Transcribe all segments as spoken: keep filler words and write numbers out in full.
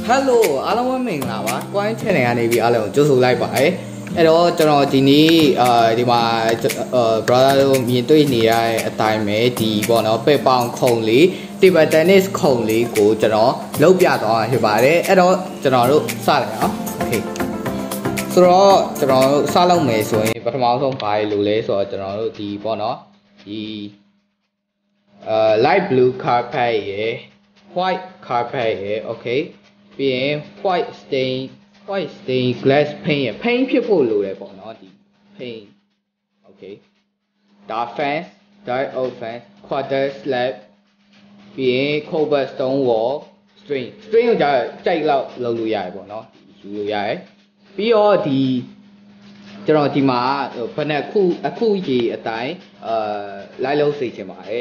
Hello အားလုံးပဲမင်္ဂလာပါ Coin Channel ကနေပြီးအားလုံးကြိုဆိုလိုက်ပါတယ်အဲ့တော့ကျွန်တော်ဒီနေ့အဲဒီမှာ brother တို့မြင်တွေ့နေရတဲ့အတိုင်းပဲဒီပေါ့နော်ပဲ့ပေါင်ခုံလေး table tennis ခုံလေးကိုကျွန်တော်လုပ်ပြသွားမှာဖြစ်ပါတယ်အဲ့တော့ကျွန်တော်တို့စလိုက်အောင် Okay ဆိုတော့ကျွန်တော်တို့စလုပ်မယ်ဆိုရင်ပထမဆုံးဘာလို့လဲဆိုတော့ကျွန်တော်တို့ဒီပေါ့နော်ဒီအာ light blue carpet ရယ် white carpet ရယ် Okay ပြီးရင် white stain white stain glass paint ရယ် paint ဖြစ်ဖို့လိုတယ်ပေါ့နော်ဒီ paint Okay ဒါ fence dark oak fence quarter slab ပြီးရင် cobblestone wall string string ကိုကြာကြိုက်လောက်လုပ်လို့ရတယ်ပေါ့နော်ယူလို့ရတယ်ပြီးတော့ဒီကျွန်တော်ဒီမှာဘယ်နဲ့အခုအခုကြီးအတိုင်းအာလိုက်လို့စိတ်ချင်ပါတယ်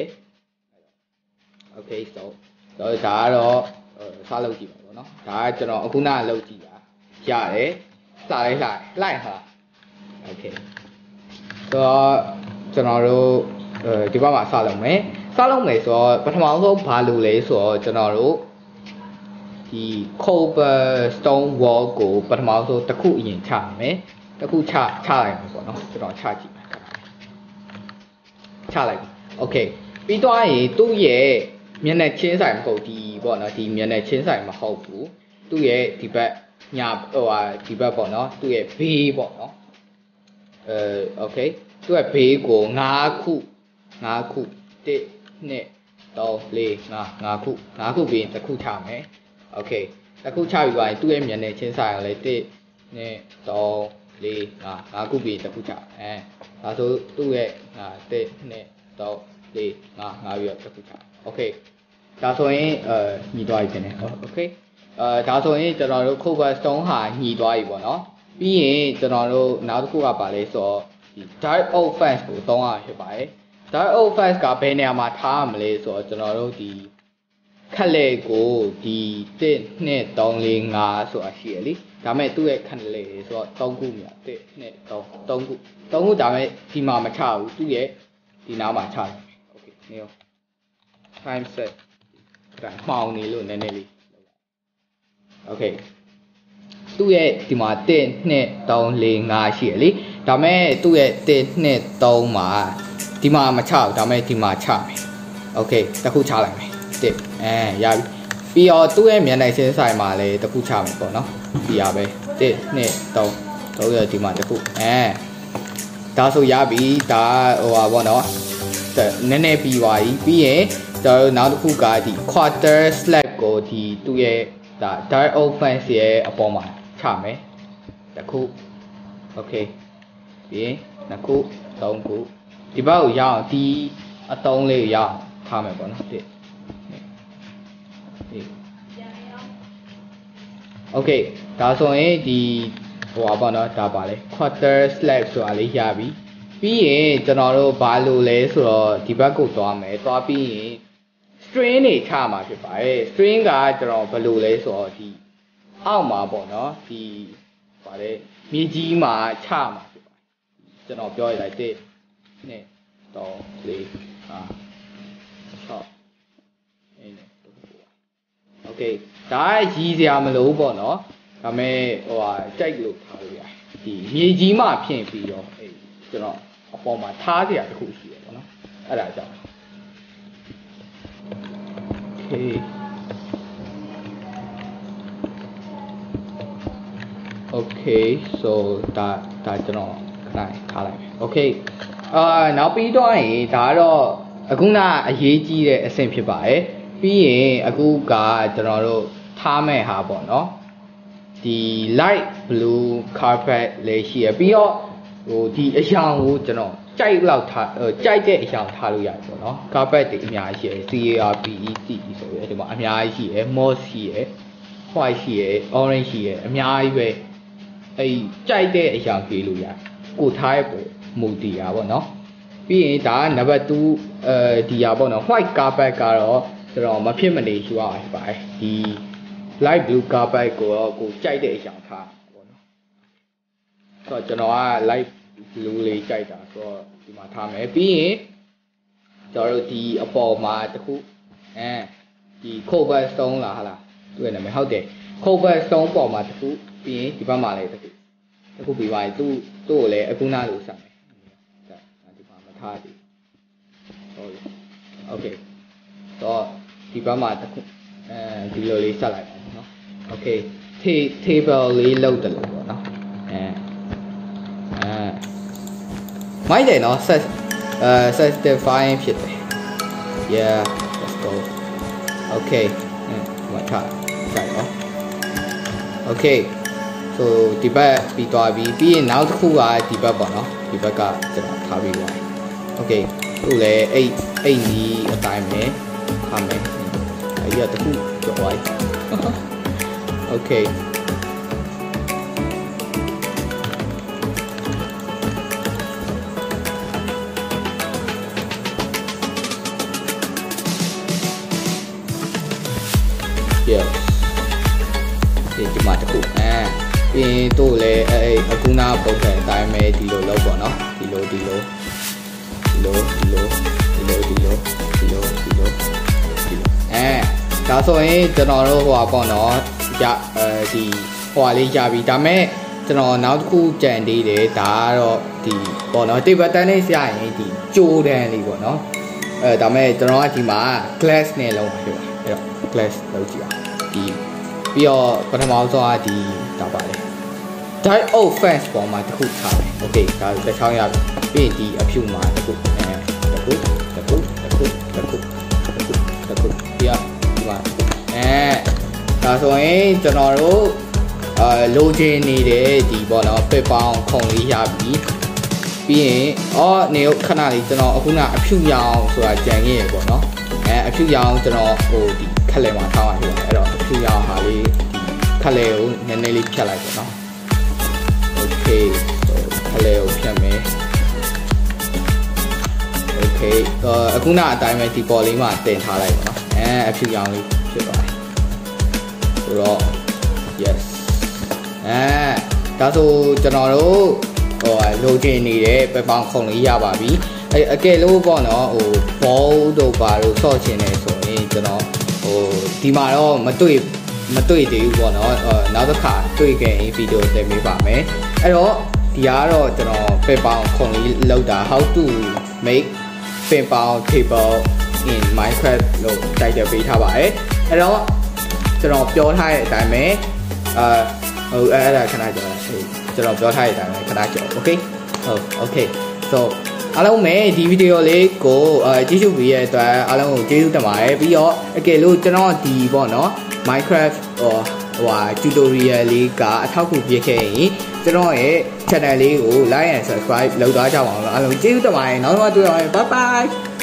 Okay so တော့ဒါကတော့စားလုပ်ကြည့်ပါဘောနော်ဒါကကျွန်တော်အခုနကလုပ်ကြည့်တာရတယ်စလိုက်လိုက်လိုက်ဟာ Okay တော့ကျွန်တော်တို့ဒီဘက်မှာစလုပ်မယ်စလုပ်မယ်ဆိုတော့ပထမဆုံးဘာလုပ်လဲဆိုတော့ကျွန်တော်တို့ဒီ cobblestone wall ကိုပထမဆုံးတစ်ခုအရင်ချမယ်တစ်ခုချချလိုက်မှာပေါ့နော်ကျွန်တော်ချကြည့်မယ်ချလိုက် Okay ပြီးတော့ရင်သူ့ရဲ့မျက်နှာချင်းဆိုင်မဟုတ်ဒီပေါ့နော်ဒီမျက်နှာချင်းဆိုင်မဟုတ်ဘူးသူ့ရဲ့ဒီဘက်ညာဟိုဟာဒီဘက်ပေါ့နော်သူ့ရဲ့ဘေးပေါ့နော်အဲ Okay သူ့ရဲ့ဘေးကို၅ခု၅ခုတစ်နှစ်သုံးလေးငါးငါးခုငါးခုပြီးရင်တစ်ခုချမယ် Okay တစ်ခုချပြီးသွားရင်သူ့ရဲ့မျက်နှာချင်းဆိုင်ကလည်းတစ်နှစ်သုံးလေးငါးငါးခုပြီးတစ်ခုချအဲဒါဆိုသူ့ရဲ့ငါတစ်နှစ်သုံးလေးငါးငါးပြီးတော့တစ်ခုချ Okay ဒါဆိုရင်အဲညီသွားပြီဖြစ်နေ Okay အဲဒါဆိုရင်ကျွန်တော်တို့ cobblestone ဟာညီသွားပြီပေါ့နော်ပြီးရင်ကျွန်တော်တို့နောက်တစ်ခုကပါလဲဆိုတော့ဒီ dark oak fence ကိုသုံးရဖြစ်ပါတယ် dark oak fence ကဘယ်နေရာမှာထားရမလဲဆိုတော့ကျွန်တော်တို့ဒီခက်လေကိုဒီတစ်နှစ်သုံးလေးငါးဆိုတာရှိရလေဒါမဲ့သူ့ရဲ့ခက်လေဆိုတော့သုံးခုမြတ်တစ်နှစ်သုံးသုံးခုသုံးခုဒါမဲ့ဒီမှာမချဘူးသူ့ရဲ့ဒီနားမှာချတယ် Okay နေရော time set ဒါမှောင်နေလို့နည်းနည်းလေး Okay သူ့ရဲ့ဒီမှာတစ်နှစ်သုံးလေးငါးရှိရလေဒါမဲ့သူ့ရဲ့တစ်နှစ်သုံးမှာဒီမှာမချဘူးဒါမဲ့ဒီမှာချမယ် Okay တစ်ခုချလိုက်မယ်တစ်အဲရပြီပြီးတော့သူ့ရဲ့မျက်နှာချင်းဆိုင်မှာလည်းတစ်ခုချမယ်ပေါ့နော်ဒီရပဲတစ်နှစ်သုံးသုံးရဒီမှာတစ်ခုအဲဒါဆိုရပြီဒါဟိုပါပေါ့နော်နည်းနည်းပြီးသွားပြီပြီးရင်ကျွန်တော်နောက်တစ်ခုကဒီ quarter slab ကိုဒီသူ့ရဲ့ဒါ dark oak fence ရဲ့အပေါ်မှာချမယ်တစ်ခု Okay ပြီးရင်နှစ်ခုသုံးခုဒီဘက်ကိုရအောင်ဒီအတုံးလေးကိုရအောင်ထားမယ်ပေါ့နော်တစ် Okay ဒါဆိုရင်ဒီဟိုပါပေါ့နော်ဒါပါလေ quarter slab ဆိုတာလေးရပြီပြီးရင်ကျွန်တော်တို့ဘာလို့လဲဆိုတော့ဒီဘက်ကိုသွားမယ်သွားပြီးရင် string တွေချမှာဖြစ်ပါတယ် string ကကျွန်တော်ဘယ်လိုလဲဆိုတော့ဒီအောက်မှာပေါ့နော်ဒီဗါလေမြေကြီးမှာချမှာဖြစ်ပါတယ်ကျွန်တော်ပြောရလိုက်တစ်နှစ်သုံးလေးငါး၆အင်း Okay ဒါရည်စရာမလိုပေါ့နော်ဒါမဲ့ဟိုဟာကြိုက်လို့ထားလို့ရတယ်ဒီမြေကြီးမှဖြစ်ပြီးတော့အေးကျွန်တော်အပေါ်မှာထားစရာတစ်ခုရှိရပေါ့နော်အဲ့ဒါကြောင့် Okay Okay so ဒါဒါကျွန်တော်ခဏထားလိုက်မယ် Okay အာနောက်ပြီးတော့ရင်ဒါကတော့အခုနအရေးကြီးတဲ့အဆင့်ဖြစ်ပါတယ်ပြီးရင်အခုကကျွန်တော်တို့ထားမဲ့ဟာပေါ့နော်ဒီ light blue carpet လေးရှိရပြီးတော့ဟိုဒီအရာကိုကျွန်တော်ကြိုက်လောက်ထားကြိုက်တဲ့အရာထားလို့ရတယ်ပေါ့နော် carpet တွေအများကြီးရှိရ C A R P E T ဆိုရဒီမှာအများကြီးရှိရ moss ရှိရ white ရှိရ orange ရှိရအများကြီးပဲအဲ့ကြိုက်တဲ့အရာပြေးလို့ရတယ်ကိုထားရဲ့ပုံမူတည်တာပေါ့နော်ပြီးရင်ဒါကနံပါတ်twoအဲဒီဟာပေါ့နော် white carpet ကတော့ကျွန်တော်မဖြစ်မနေယူရအောင်ပါတယ်ဒီ light blue carpet ကိုတော့ကိုကြိုက်တဲ့အရာထားပေါ့နော်ဆိုတော့ကျွန်တော်က light blue လေးကြိုက်တာဆိုတော့ဒီမှာထားမယ်ပြီးရင်ကျွန်တော်တို့ဒီအပေါ်မှာတခုအဲဒီ cobblestone လားဟာလားသူ့ရဲ့နာမည်ဟုတ်တယ်ခုတ်ဘက်ဆုံးပေါ်မှာတခုပြီးရင်ဒီဘက်မှာလည်းတခုတခုပြီးသွားရင်သူ့သူ့ကိုလည်းအခုနားလို့ဆက်မယ်ဒါဒီမှာမထားသေးဟုတ်ပြီโอเคတော့ဒီဘက်မှာတခုအဲဒီလိုလေးဆက်လိုက်ပါနော်โอเค table လေးလောက်တယ်လို့ပေါ့နော်အဲအဲမိုက်တယ်နော် set အဲ set define ဖြစ်တယ် yeah let's go okay ဟိုထားကြိုက်နော် okay so ဒီဘက်ပြီးသွားပြီပြီးရင်နောက်တစ်ခုကဒီဘက်ပေါ့နော်ဒီဘက်ကကျွန်တော်ထားပြီးသွား okay သူ့လည်းအဲ့အဲ့ဒီအတိုင်းပဲထားမယ်အဲ့ဒီတစ်ခုကျော်သွား okay yes ဒီမှာတခုအဲပြီးရင်တို့လည်းအဲအခုနာပုံစံအတိုင်းပဲဒီလိုလောက်ပေါ့နော်ဒီလိုဒီလိုဒီလိုဒီလိုဒီလိုဒီလိုဒီလိုဒီလိုဒီလိုအဲဒါဆိုရင်ကျွန်တော်တို့ဟိုပါပေါ့နော်ရအဲဒီဟိုပါလေးရပြီဒါမဲ့ကျွန်တော်နောက်တစ်ခုကြံသေးတယ်ဒါကတော့ဒီပေါ့နော်တိဘက်တန်လေးဆရာရင်ဒီကြိုးတန်းလေးပေါ့နော်အဲဒါမဲ့ကျွန်တော်ကဒီမှာ glass နဲ့လုံးပါပြောအဲ့တော့ glass လောက်ကြည့်အောင်ဒီပြီးတော့ပထမဆုံးကဒီဒါပါလေ die old fence ပေါ်မှာတစ်ခုထားတယ် okay ဒါတစ်ချောင်းရပြီပြီးရင်ဒီအဖြူမှာတစ်ခုအဲတစ်ခုတစ်ခုတစ်ခုတစ်ခုတစ်ခုတစ်ခုပြီးတော့ဒီမှာအဲဒါဆိုရင်ကျွန်တော်တို့အဲလိုချင်နေတဲ့ဒီပေါ့နော်ပစ်ပေါင်းခုံလေးရပြီပြီးရင်အော်နေခဏလေးကျွန်တော်အခုကအဖြူရောင်ဆိုတာကြံခဲ့ရပေါ့နော်အဲအဖြူရောင်ကျွန်တော်ဟိုဒီခက်လဲမှာထားပါပြီအဲ့တော့အဖြူရောင်ဟာလေးဒီခက်လဲကိုနည်းနည်းလေးဖြတ်လိုက်ပေါ့နော် okay ခက်လဲကိုဖြတ်မယ် okay အခုနအတိုင်းပဲဒီပေါ်လေးမှာတင်ထားလိုက်ပေါ့နော်အဲအဖြူရောင်လေးဖြစ်သွားတယ်ဆိုတော့ yes အဲဒါဆိုကျွန်တော်တို့ဟိုလိုချင်နေတဲ့ပပောင်းခုံလေးရပါပြီအဲအကယ်လို့ပေါ့နော်ဟိုဘောတို့ပါလို့ဆော့ချင်နေဆိုရင်ကျွန်တော်ဟိုဒီမှာတော့မတွေ့မတွေ့သေးဘူးပေါ့နော်နောက်တစ်ခါတွေ့ခဲ့ရင်ဗီဒီယိုတင်ပေးပါမယ်အဲ့တော့ဒီကတော့ကျွန်တော်ပပောင်းခုံလေးလောက်တာ how to make ပပောင်း table in Minecraft လို့တိုက်တယ်ပေးထားပါတယ်အဲ့တော့ကျွန်တော်ပြောထားတဲ့အတိုင်းပဲအာဟိုအဲ့ဒါခဏကြော်ကျွန်တော်ပြောထားတဲ့အတိုင်းပဲခဏကြော် okay ဟုတ် okay so အားလုံးပဲဒီဗီဒီယိုလေးကိုအဲကြည့်ရှုပြီးရတဲ့အတွက်အားလုံးကိုကျေးဇူးတင်ပါတယ်ပြီးတော့အကယ်လို့ကျွန်တော်ဒီပေါ့နော် Minecraft ဟိုဟို tutorial လေးကအထောက်အကူဖြစ်ခဲ့ရင်ကျွန်တော်ရဲ့ channel လေးကို like and subscribe လုပ်သွားကြပါဦးအားလုံးကျေးဇူးတင်ပါတယ်နောက်တော့တွေ့ရအောင် bye bye